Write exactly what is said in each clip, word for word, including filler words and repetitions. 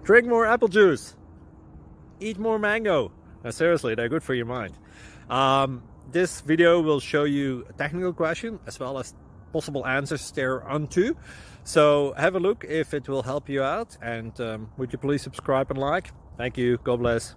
Drink more apple juice. Eat more mango. Now, seriously, they're good for your mind. Um, this video will show you a technical question as well as possible answers thereunto. So have a look if it will help you out, and um, would you please subscribe and like? Thank you. God bless.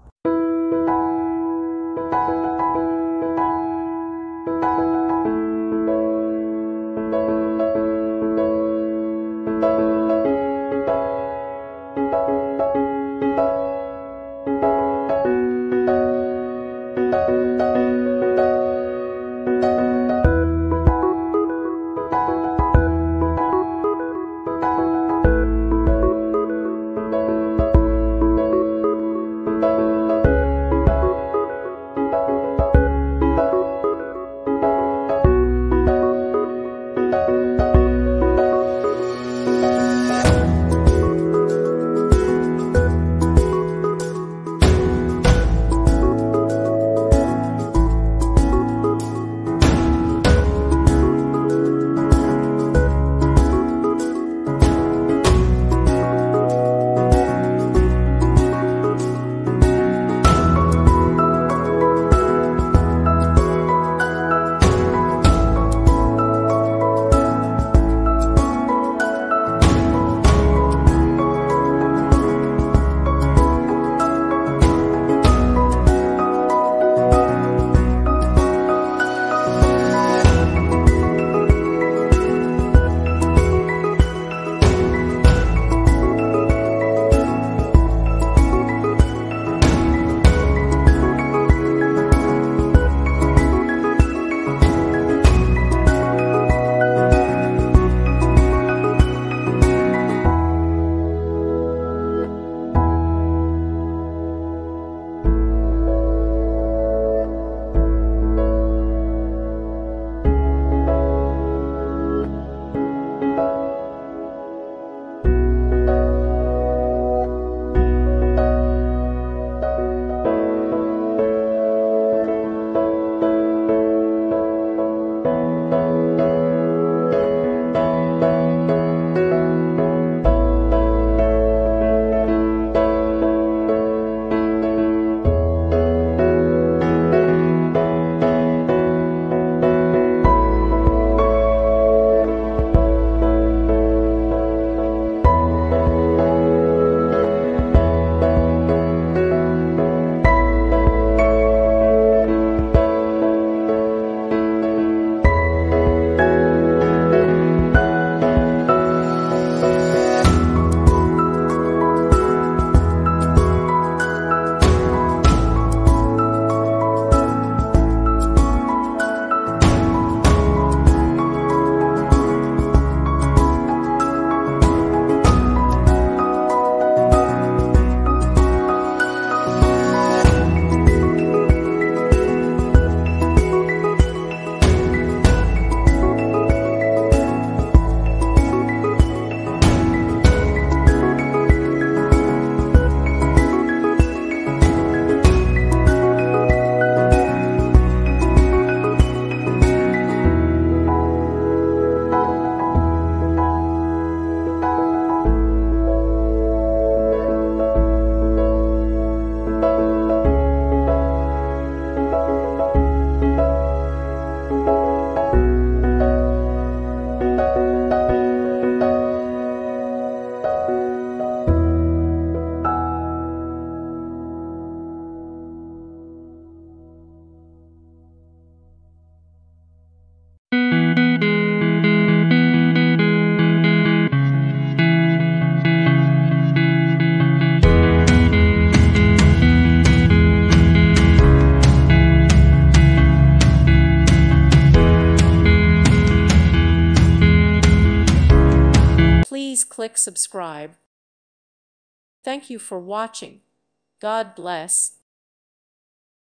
Please click subscribe. Thank you for watching. God bless.